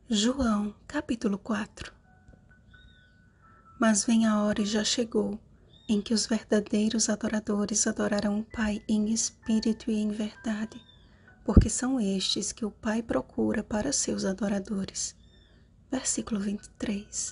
João, capítulo 4. Mas vem a hora e já chegou, em que os verdadeiros adoradores adorarão o Pai em espírito e em verdade, porque são estes que o Pai procura para seus adoradores. Versículo 23.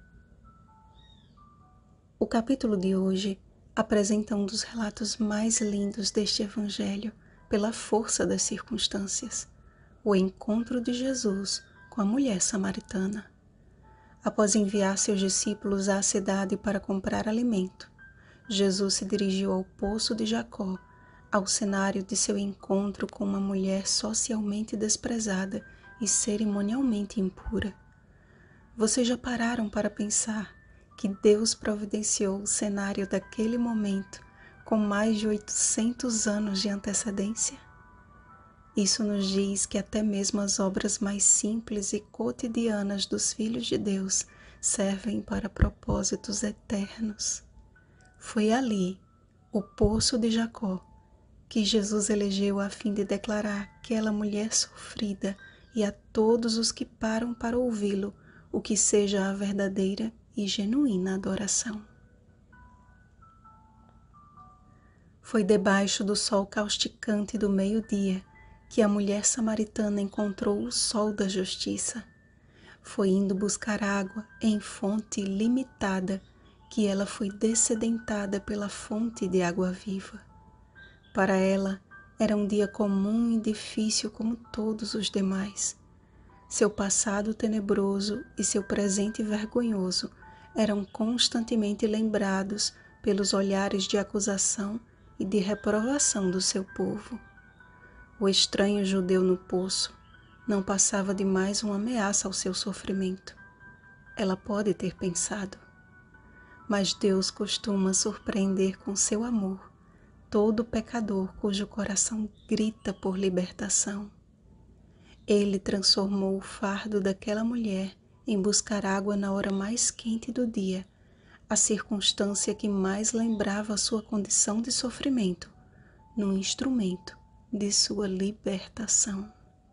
O capítulo de hoje apresenta um dos relatos mais lindos deste Evangelho pela força das circunstâncias, o encontro de Jesus com a mulher samaritana. Após enviar seus discípulos à cidade para comprar alimento, Jesus se dirigiu ao poço de Jacó, ao cenário de seu encontro com uma mulher socialmente desprezada e cerimonialmente impura. Vocês já pararam para pensar que Deus providenciou o cenário daquele momento com mais de 800 anos de antecedência? Isso nos diz que até mesmo as obras mais simples e cotidianas dos filhos de Deus servem para propósitos eternos. Foi ali, o poço de Jacó, que Jesus elegeu a fim de declarar àquela mulher sofrida e a todos os que param para ouvi-lo o que seja a verdadeira e genuína adoração. Foi debaixo do sol causticante do meio-dia que a mulher samaritana encontrou o sol da justiça. Foi indo buscar água em fonte limitada que ela foi dessedentada pela fonte de água viva. Para ela, era um dia comum e difícil como todos os demais. Seu passado tenebroso e seu presente vergonhoso eram constantemente lembrados pelos olhares de acusação e de reprovação do seu povo. O estranho judeu no poço não passava de mais uma ameaça ao seu sofrimento. Ela pode ter pensado. Mas Deus costuma surpreender com seu amor todo pecador cujo coração grita por libertação. Ele transformou o fardo daquela mulher em buscar água na hora mais quente do dia, a circunstância que mais lembrava a sua condição de sofrimento, num instrumento de sua libertação.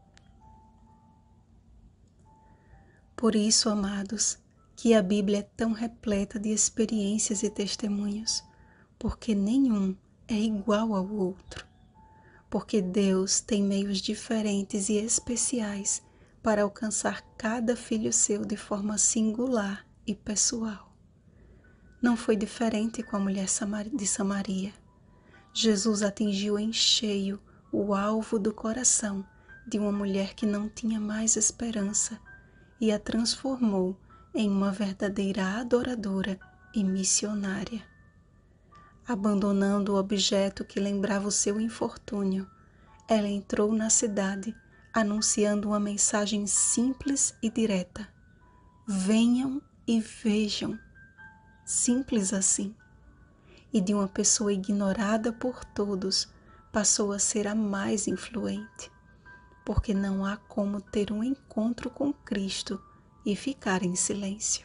Por isso, amados, que a Bíblia é tão repleta de experiências e testemunhos, porque nenhum é igual ao outro, porque Deus tem meios diferentes e especiais para alcançar cada filho seu de forma singular e pessoal. Não foi diferente com a mulher de Samaria. Jesus atingiu em cheio o alvo do coração de uma mulher que não tinha mais esperança e a transformou em uma verdadeira adoradora e missionária. Abandonando o objeto que lembrava o seu infortúnio, ela entrou na cidade anunciando uma mensagem simples e direta: venham e vejam. Simples assim. E de uma pessoa ignorada por todos, passou a ser a mais influente, porque não há como ter um encontro com Cristo e ficar em silêncio.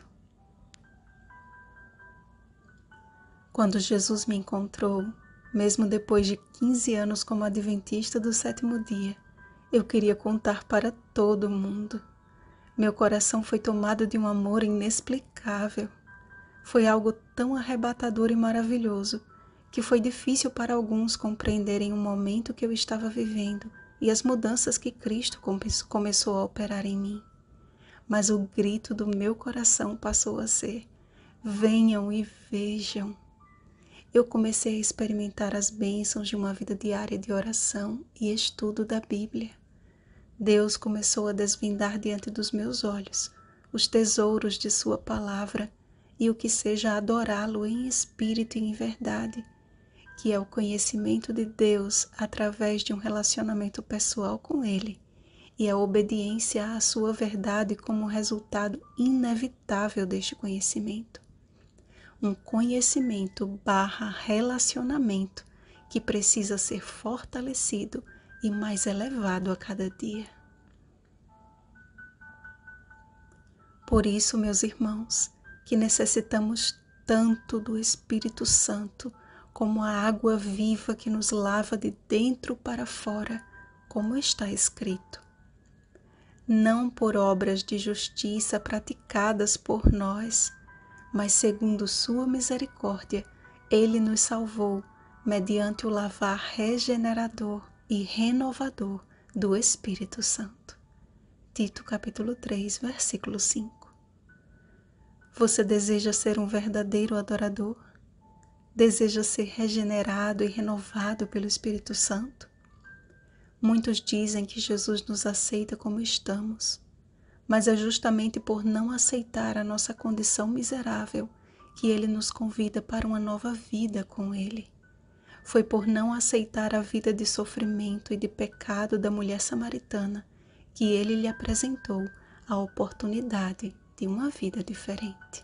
Quando Jesus me encontrou, mesmo depois de 15 anos como adventista do sétimo dia, eu queria contar para todo mundo. Meu coração foi tomado de um amor inexplicável. Foi algo tão arrebatador e maravilhoso que foi difícil para alguns compreenderem o momento que eu estava vivendo e as mudanças que Cristo começou a operar em mim. Mas o grito do meu coração passou a ser: venham e vejam. Eu comecei a experimentar as bênçãos de uma vida diária de oração e estudo da Bíblia. Deus começou a desvendar diante dos meus olhos os tesouros de sua palavra e o que seja adorá-lo em espírito e em verdade, que é o conhecimento de Deus através de um relacionamento pessoal com Ele e a obediência à sua verdade como resultado inevitável deste conhecimento. Um conhecimento / relacionamento que precisa ser fortalecido e mais elevado a cada dia. Por isso, meus irmãos, que necessitamos tanto do Espírito Santo como a água viva que nos lava de dentro para fora, como está escrito: não por obras de justiça praticadas por nós, mas segundo sua misericórdia, ele nos salvou mediante o lavar regenerador e renovador do Espírito Santo. Tito capítulo 3, versículo 5. Você deseja ser um verdadeiro adorador? Deseja ser regenerado e renovado pelo Espírito Santo? Muitos dizem que Jesus nos aceita como estamos, mas é justamente por não aceitar a nossa condição miserável que Ele nos convida para uma nova vida com Ele. Foi por não aceitar a vida de sofrimento e de pecado da mulher samaritana que Ele lhe apresentou a oportunidade de uma vida diferente.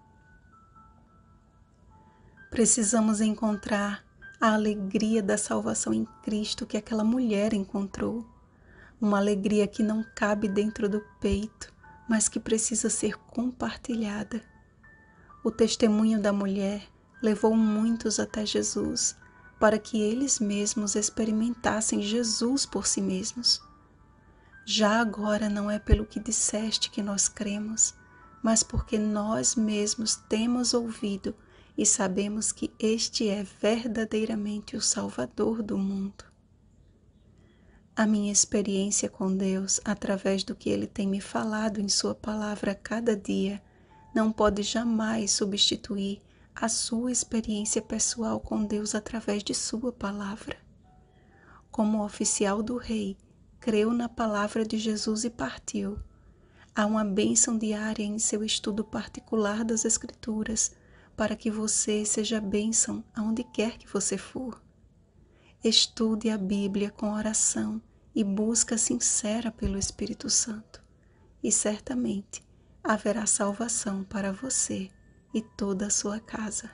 Precisamos encontrar a alegria da salvação em Cristo que aquela mulher encontrou. Uma alegria que não cabe dentro do peito, mas que precisa ser compartilhada. O testemunho da mulher levou muitos até Jesus, para que eles mesmos experimentassem Jesus por si mesmos. Já agora não é pelo que disseste que nós cremos, mas porque nós mesmos temos ouvido e sabemos que este é verdadeiramente o Salvador do mundo. A minha experiência com Deus, através do que Ele tem me falado em Sua palavra a cada dia, não pode jamais substituir a sua experiência pessoal com Deus através de Sua palavra. Como oficial do Rei, creu na palavra de Jesus e partiu. Há uma bênção diária em seu estudo particular das Escrituras, para que você seja bênção aonde quer que você for. Estude a Bíblia com oração e busca sincera pelo Espírito Santo, e certamente haverá salvação para você e toda a sua casa.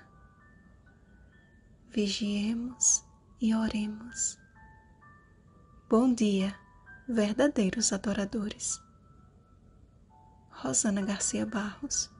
Vigiemos e oremos. Bom dia, verdadeiros adoradores. Rosana Garcia Barros.